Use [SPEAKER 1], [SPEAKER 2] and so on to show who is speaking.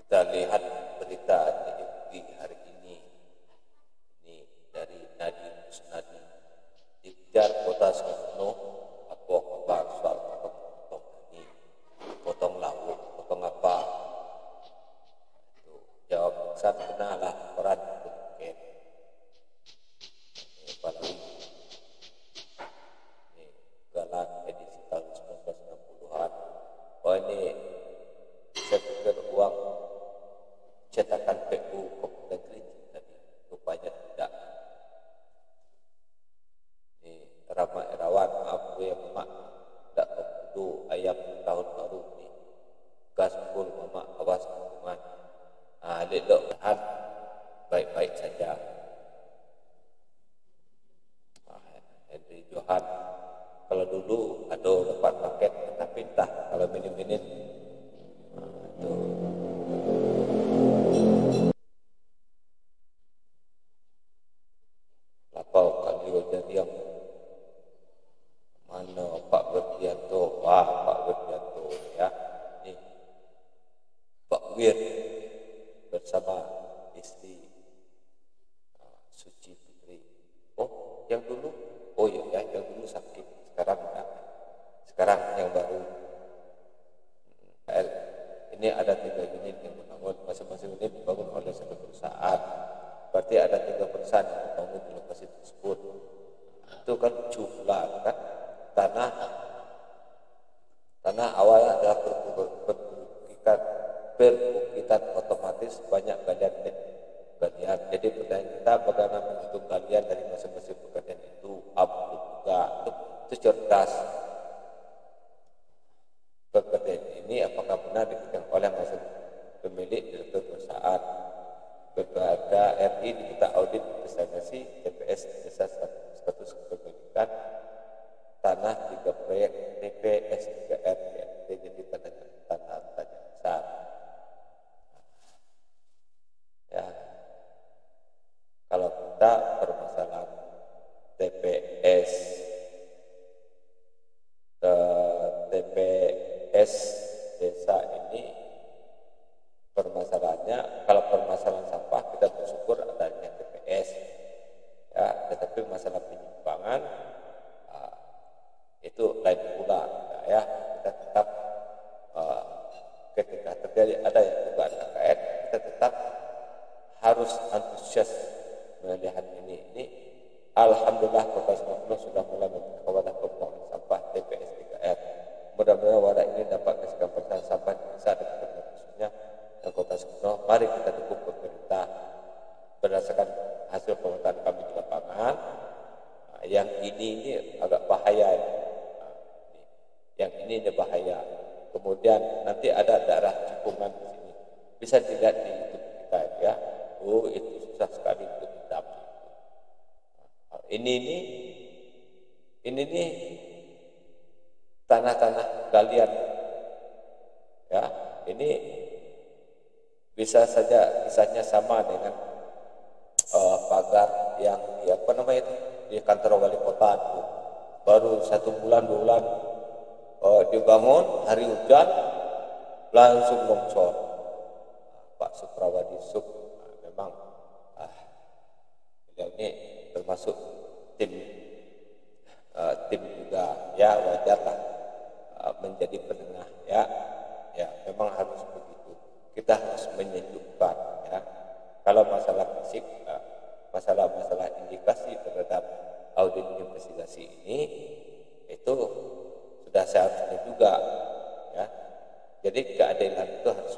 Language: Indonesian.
[SPEAKER 1] Kita lihat berita di hari ini dari Nadi Musnadi, dikejar kota Sukabumi, apa kabar soal potong ini, potong lauk, potong apa? Itu jawab Iksan, benalah koran bukan. Ini apalagi ini Galan edisi tahun 1960-an. Oh ini saya pikir uang cetakan PU Kabupaten Kerinci tadi, rupanya tidak. Ini Rama Erawan, maaf ya Mama, tidak perlu ayam tahun baru ini. Gas full Mama, awas lingkungan. Lelok tahan, baik-baik saja. Henry Johan, kalau dulu ada dapat paket, tapi entah kalau minim-minim itu. Lapau Kalio Jariang, mana Pak Berdianto? Wah, Pak Berdianto ya. Ini Pak Wir bersama istri Suci Putri. Oh, yang dulu? Oh iya, yang dulu sakit. Sekarang enggak. Sekarang yang baru. Ini ada 3 unit yang dibangun. Masing-masing unit dibangun oleh satu perusahaan. Berarti ada 3 perusahaan yang dibangun di lokasi tersebut. Itu kan jumlah kan tanah awalnya adalah perbukitan otomatis banyak galian. Jadi pertanyaan kita bagaimana menghitung galian dari masing-masing pekerjaan itu juga itu cerdas. Pekerjaan ini apakah benar dipegang oleh masing pemilik direktur perusahaan? BPHK RI diminta audit investigasi TPS desa status kepemilikan tanah 3 proyek TPS 3R jadi tanah besar. Ya, kalau kita permasalahan TPS desa ini permasalahannya, kalau permasalahan sampah kita bersyukur adanya TPS ya, tetapi masalah penyimpangan itu lain pula ya. Kita tetap ketika terjadi ada yang dugaan KKN, kita tetap harus antusias melihat ini. Alhamdulillah Kota Sukabumi sudah mulai membuka wadah pembuangan sampah TPS 3R. Mudah-mudahan wadah ini dapat menghasilkan permasalahan sampah di desa dan khususnya dan Kota Sukabumi. Mari kita dukung pemerintah berdasarkan hasil pemetaan kami di lapangan. Yang ini agak bahaya. Yang ini bahaya. Kemudian nanti ada daerah cekungan di sini. Bisa dilihat di YouTube kita ya. Oh, itu susah sekali untuk didapat. Ini tanah-tanah galian. Ya, ini bisa saja kisahnya sama dengan pagar yang di kantor wali kota itu. Baru 1 bulan 2 bulan dibangun, hari hujan langsung longsor. Pak Suprawadi memang beliau ini termasuk tim juga ya, wajarlah menjadi penengah ya memang harus begitu. Kita harus menyejukkan ya. Kalau masalah fisik, masalah indikasi terhadap audit investigasi ini itu sudah seharusnya juga ya. Jadi keadilan itu harus